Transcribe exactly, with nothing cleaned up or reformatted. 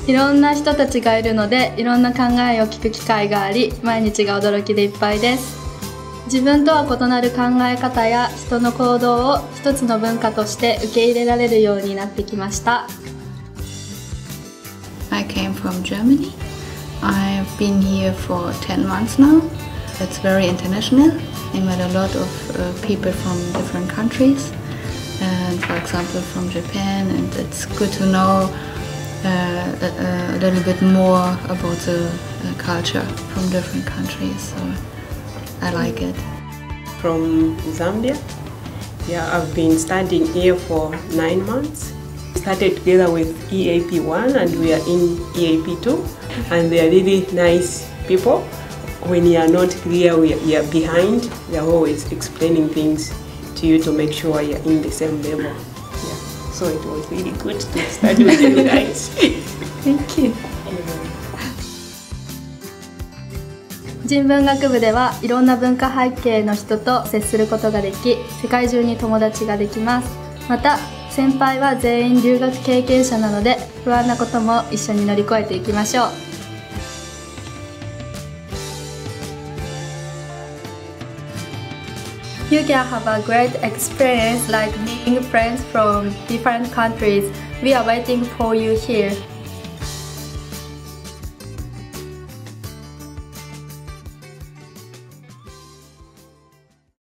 いろんな人たちがいるので、いろんな考えを聞く機会があり、毎日が驚きでいっぱいです。自分とは異なる考え方や人の行動を一つの文化として受け入れられるようになってきました。 I came from Germany. I've been here for ten months now. It's very international. I met a lot of uh, people from different countries, and for example from Japan, and it's good to know uh, a, a little bit more about the uh, culture from different countries, so I like it. From Zambia. Yeah, I've been studying here for nine months. Started together with E A P one and we are in E A P two, and they are really nice people. When you are not clear, we are behind, they are always explaining things to you to make sure you are in the same level. Yeah. So it was really good to study with you guys. Thank you. 人文学部ではいろんな文化背景の人と接することができ、世界中に友達ができます。また先輩は全員留学経験者なので、不安なことも一緒に乗り越えていきましょう。You can have a great experience like meeting friends from different countries. We are waiting for you here.